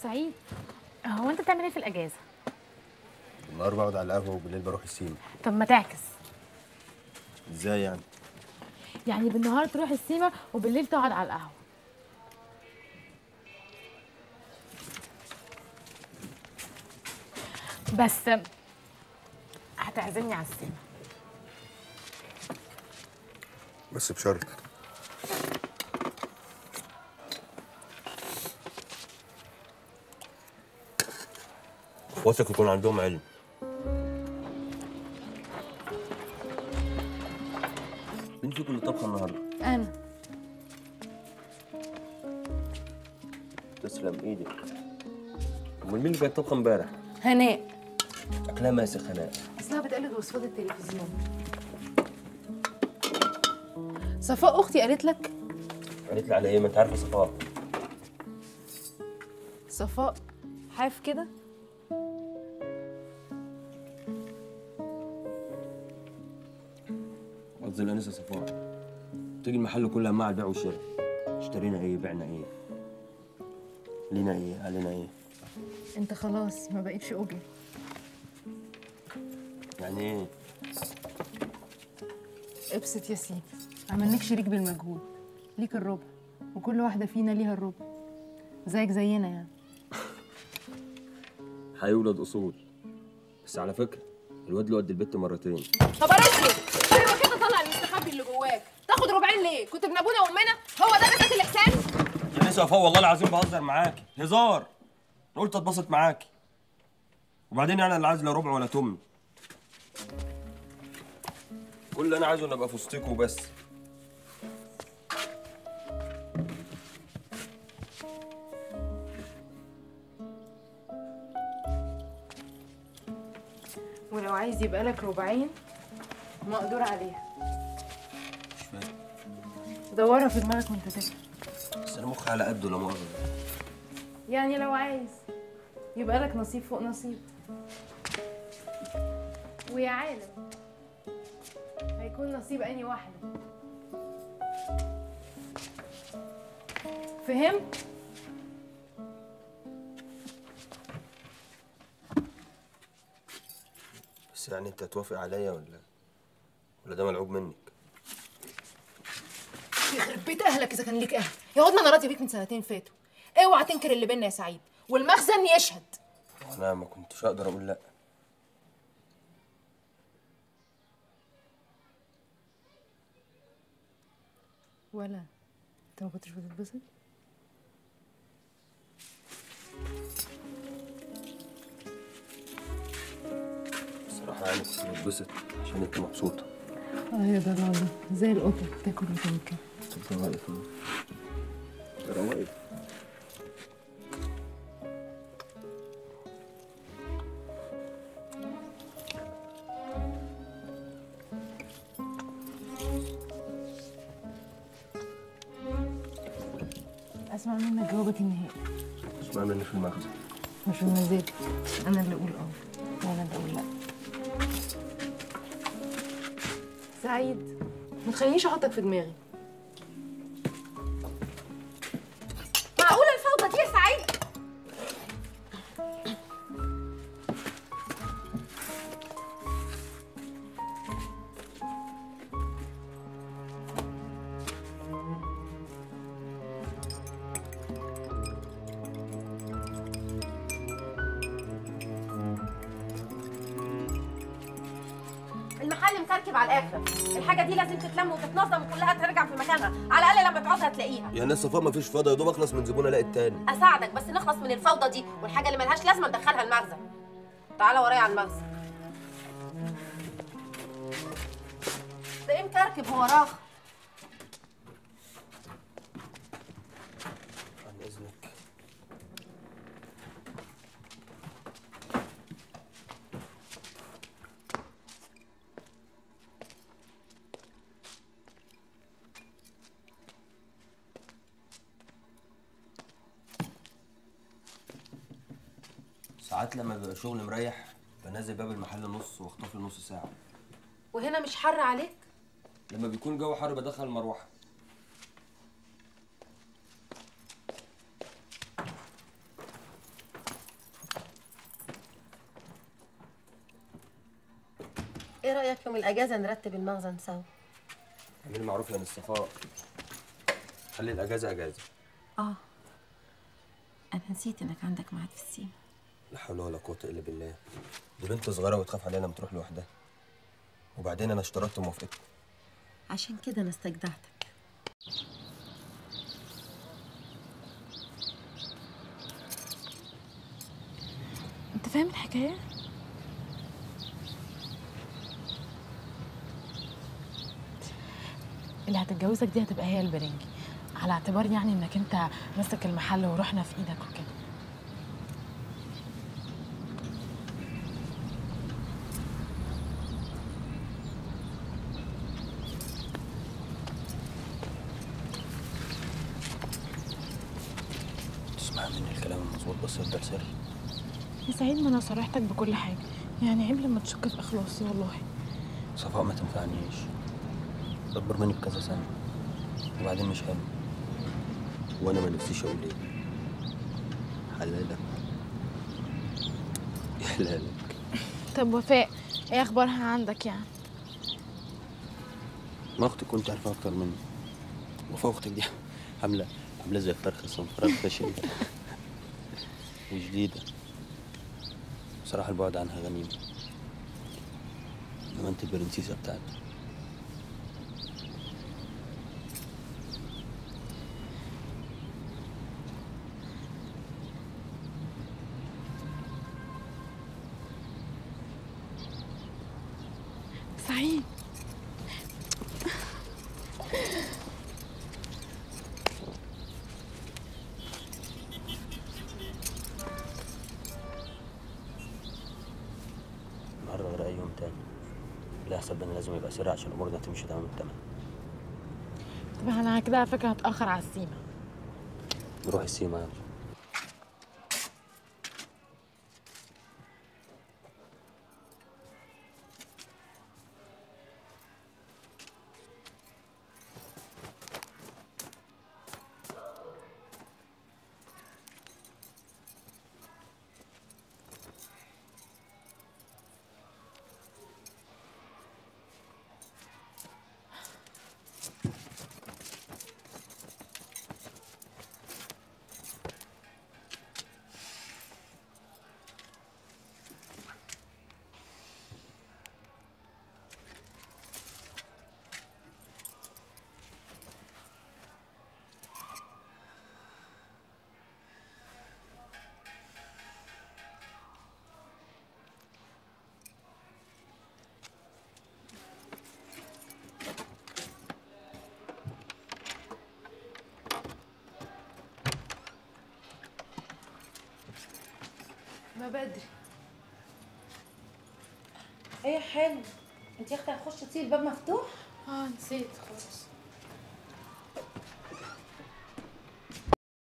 سعيد، هو انت بتعمل ايه في الاجازه؟ النهار بقعد على القهوه وبالليل بروح السيما. طب ما تعكس. ازاي يعني؟ يعني بالنهار تروح السيما وبالليل تقعد على القهوه. بس هتعزمني على السيما. بس بشرط. اخواتك يكون عندهم علم. مين فيكم اللي طبخه النهارده؟ انا. تسلم ايدك. امال مين اللي كانت طبخه امبارح؟ هناء. اكلها ماسخ هناء. اصلها بتقلد وصفات التلفزيون. صفاء اختي قالت لك؟ قالت لي على ايه؟ ما انت عارفه صفاء. صفاء حاف كده. قصدي الانسه صفاء. تيجي المحل كله مع البيع والشراء. اشترينا ايه؟ بعنا ايه؟ لينا ايه؟ علينا ايه؟ انت خلاص ما بقتش اجر. يعني ايه؟ ابسط يا سيدي، عملناك شريك بالمجهود، ليك الربع وكل واحده فينا ليها الربع، زيك زينا يعني. هيولد اصول. بس على فكره الواد له قد البت مرتين. طب ارسل ايوه كده، طلع المستخبي اللي جواك. تاخد ربعين ليه؟ كنت ابن ابونا وامنا؟ هو ده جزاك الاحسان؟ يا نسا وفاء والله العظيم بهزر معاكي هزار. انا قلت اتبسط معاكي. وبعدين انا اللي عايز لا ربع ولا تمن. كل اللي انا عايزه ان ابقى في وسطكوا وبس. ولو عايز يبقى لك ربعين مقدور عليها. مش فاهم. دورها في دماغك وانت تاكل. بس انا مخي على قده لا مؤاخذه. يعني لو عايز يبقى لك نصيب فوق نصيب. ويا عالم هيكون نصيب اني واحده. فهمت؟ بس يعني انت هتوافق عليا ولا ده ملعوب منك؟ يخرب بيت اهلك اذا كان ليك اهل. يا واد ما انا راضيه بيك من سنتين فاتوا. اوعى تنكر اللي بينا يا سعيد، والمخزن يشهد. انا ما كنتش اقدر اقول لا. ولا انت ما كنتش بتتبسط؟ الصراحه يعني كنت بتبسط عشان انت مبسوطه. يا ضلالة زي القطة تاكل وتنكر. انت واقف اهو. واقف. اسمع منك جوابك النهائي. اسمع مني في المخزن. مش بمزاجي، انا اللي اقول وانا اللي اقول لا. سعيد ما تخلينيش احطك في دماغي. معقوله الفوضى دي يا سعيد؟ المحل مكركب على الاخر. الحاجه دي لازم تتلم وتتنظم وكلها ترجع في مكانها، على الاقل لما تعوزها تلاقيها. يا ناس صفاء مفيش فاضي، يا دوب اخلص من زبون الاقي التاني. اساعدك بس نخلص من الفوضى دي، والحاجه اللي ملهاش لازمه ندخلها المخزن. تعالى ورايا على المخزن. ده ايه مكركب هو راخ؟ عن اذنك. ساعات لما بيبقى شغل مريح بنزل باب المحل نص واخطف لي نص ساعه. وهنا مش حر عليك؟ لما بيكون جو حر بدخل المروحه. رايك يوم الاجازه نرتب المخزن سوا؟ اعملي معروف يا نص صفاء، خلي الاجازه اجازه. اه، انا نسيت انك عندك ميعاد في السيما. لا حول ولا قوه الا بالله، دي بنت صغيره وتخاف عليها لما تروح لوحدها. وبعدين انا اشترطت موافقتك. عشان كده انا استجدعتك. انت فاهم الحكايه؟ اللي هتتجوزك دي هتبقى هي البرنجي، على اعتبار يعني انك انت ماسك المحل وروحنا في ايدك وكده. تسمع مني الكلام المظبوط بس يفضل سر. يا سعيد، ما انا صرحتك بكل حاجه، يعني عيب لما تشك في اخلاصي والله. صفاء ما تنفعنيش، اكبر مني بكذا سنه، وبعدين مش حلو، وانا ما نفسيش اقول ايه. حلالك يا حلالك. طب وفاء ايه اخبارها عندك يعني؟ ما اختك كنت عارفه اكتر مني. وفاء اختك دي عامله زي الفرخه الصنفراء الفاشل وجديده. بصراحه البعد عنها غنيمه، انما انت البرنسيسه بتاعتي. سعيد النهارده غير اي يوم تاني، اللي يحصل بينا لازم يبقى سريع عشان الامور دي تمشي تمام التمام. طب انا كده على فكره هتاخر على السيما. نروح السيما يلا. ما بدري. ايه حلو، انت يا اختي هتخشي تسيبي الباب مفتوح؟ اه نسيت خلاص.